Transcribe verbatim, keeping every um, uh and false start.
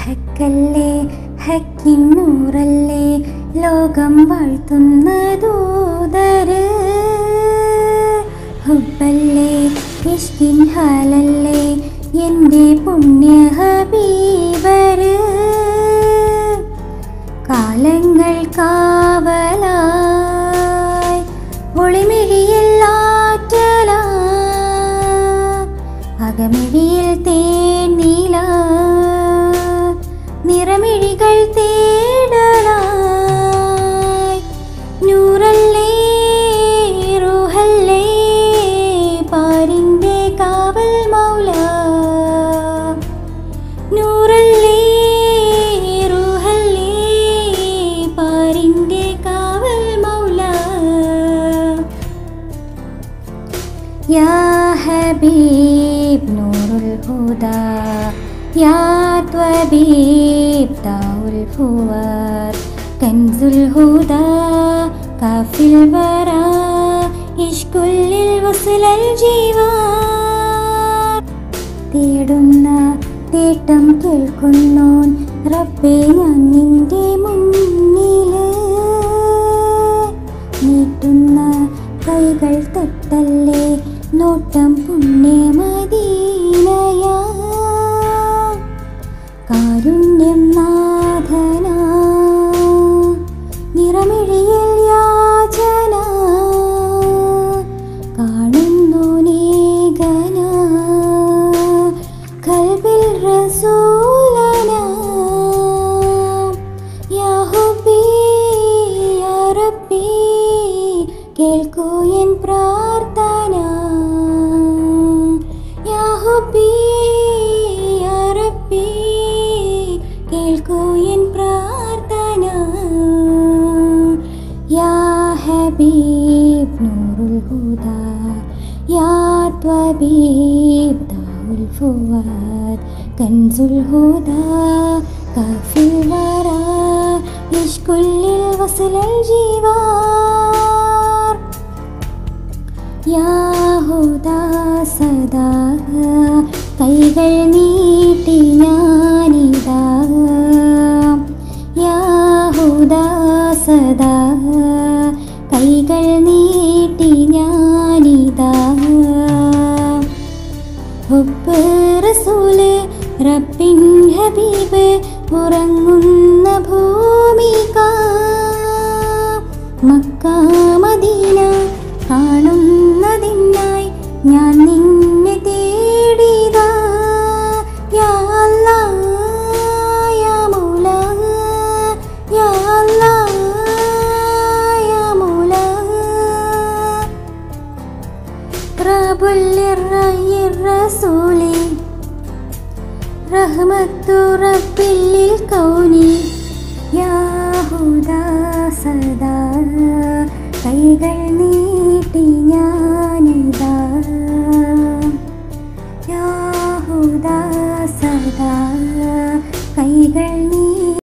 ഹക്കല്ലേ ഹക്കിൻ നൂറല്ലേ ലോകം വാഴ്ത്തുന്ന ദൂതര്, ഹുബ്ബല്ലേ ഇഷ്കിൻ ഹാലല്ലേ എൻ്റെ പുണ്യ ഹബീബര്. കാലങ്ങൾ കാവലായി ഒളിമിഴിയിൽ ആറ്റലായി അകമിഴിയിൽ തേനില നിറമിഴികൾ തേടലായി. നൂറല്ലേ റൂഹല്ലേ പാരിൻ്റെ കാവൽ മൗല, നൂറല്ലേ റൂഹല്ലേ പാരിൻ്റെ കാവൽ മൗല. യാ ഹബീബ് നൂറുൽ ഹുദാ യാ ത്വബീബ് ദാഉൽ ഫുവാദ് കൻസുൽ ഹുദാ കാഫിൽ വറാ ഇഷ്കുല്ലിൽ വസ്ലൽ ജീവാൻ. തേടുന്ന തേട്ടം കേൾക്കുന്നോൻ റബ്ബേ ഞാൻ നിന്റെ മുന്നില്, നീട്ടുന്ന കൈകൾ തട്ടല്ലേ നോട്ടം പുണ്യമദീനയാ. കാരുണ്യം നാഥന നിറമിഴിയിൽ യാചന കാണുന്നു നേകന ഖൽബിൽ റസൂലന. യാ ഹുബ്ബി യാ റബ്ബി കേൾക്കൂ എൻ പ്രാർത്ഥന. യാ ഹുബ്ബി യാ റബ്ബി കേൾക്കൂ എൻ പ്രാർത്ഥന. യാ ഹബീബ് നൂറുൽ ഹുദാ യാ ത്വബീബ് ദാഉൽ ഫുവാദ് കൻസുൽ ഹുദാ കാഫിൽ വറാ ഇഷ്കുല്ലിൽ വസ്ലൽ ജീവാൻ. യാ ഹുദാ സദാ കൈകൾ നീട്ടി ഞാനിതാ, യാ ഹുദാ സദാ കൈകൾ നീട്ടി ഞാനിതാ. ഹുബ്ബ് റസൂല് റബ്ബിൻ ഹബീബ് ഉറങ്ങുന്ന ഭൂമിക, മക്ക മദീന കാണുന്നതിനായി ഞാൻ നിന്നെ തേടിതാ. യാ അല്ലാഹ് യാ മൗലാ യാ അല്ലാഹ് യാ മൗലാ. റബ്ബുൽ ലിർറയ്യിർ റസൂലി റഹ്മത്തു റബ്ബിൽ ലിൽ കൗനി. യാ ഹുദാ സദാ കൈകൾ നീ